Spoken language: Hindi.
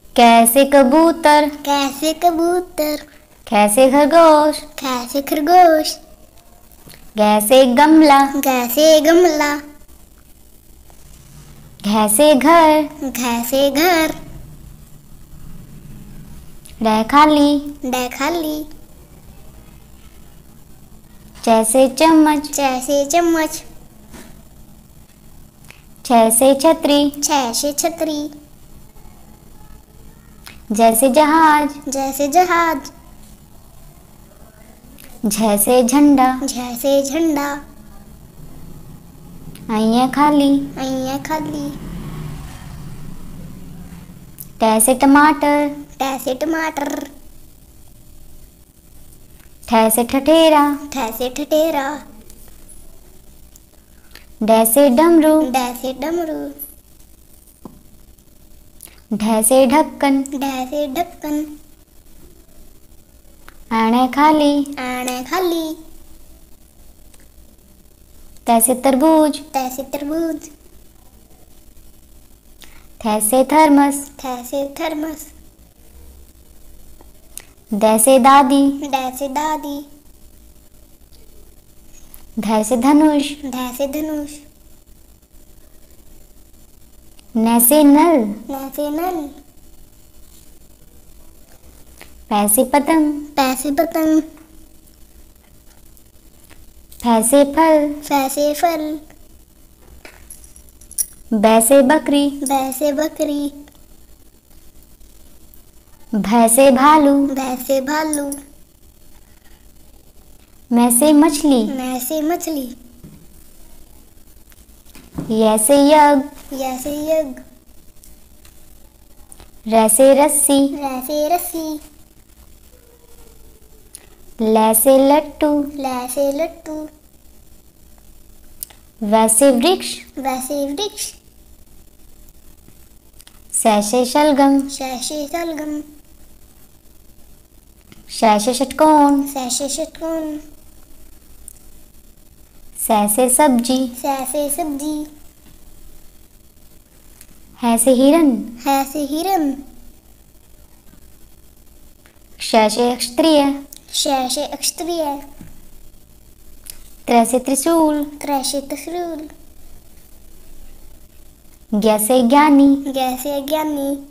कैसे कबूतर, कैसे कबूतर, कैसे खरगोश, कैसे खरगोश, कैसे गमला, कैसे गमला, कैसे घर, कैसे घर, रह खाली, डे खाली, जैसे चम्मच, जैसे चम्मच, जैसे छतरी, जैसे छतरी, जैसे जहाज, जैसे जहाज, जैसे झंडा, जैसे झंडा, अइयाँ खाली, अइयाँ खाली, तैसे टमाटर, तैसे टमाटर, ठैसे ठठेरा, ठैसे ठठेरा, डैसे डमरू, डैसे डमरू, ढैसे ढक्कन, डैसे ढक्कन, आणे खाली, आणे खाली, तैसे तरबूज, तैसे तरबूज, थैसे थर्मस, थैसे थर्मस, दैसे दादी, डैसे दादी, धैसे धनुष, धैसे धनुष, नैसे नल, नैसे नल, पैसे पतंग, पैसे पतंग, फैसे फल, फैसे फल, बैसे बकरी, वैसे बकरी, भैसे भालू, वैसे भालू, मैसे मछली, वैसे मछली, यैसे यज्ञ, जैसे यज्ञ, रैसे रस्सी, वैसे रस्सी, लैसे लट्टू, लैसे लट्टू, वैसे वृक्ष, वैसे वृक्ष, सैसे शलगम, शैसे शलगम, शैसे षटकोण, सैसे षटकोण, सैसे सब्जी, सैसे सब्जी, हैसे हिरन, हैसे हिरन, क्षैसे क्षत्रिय, शैसे अक्षत्रिय, त्रैसे त्रिशूल, त्रैसे त्रिशूल, ज्ञैसे ज्ञानी, जैसे ज्ञानी,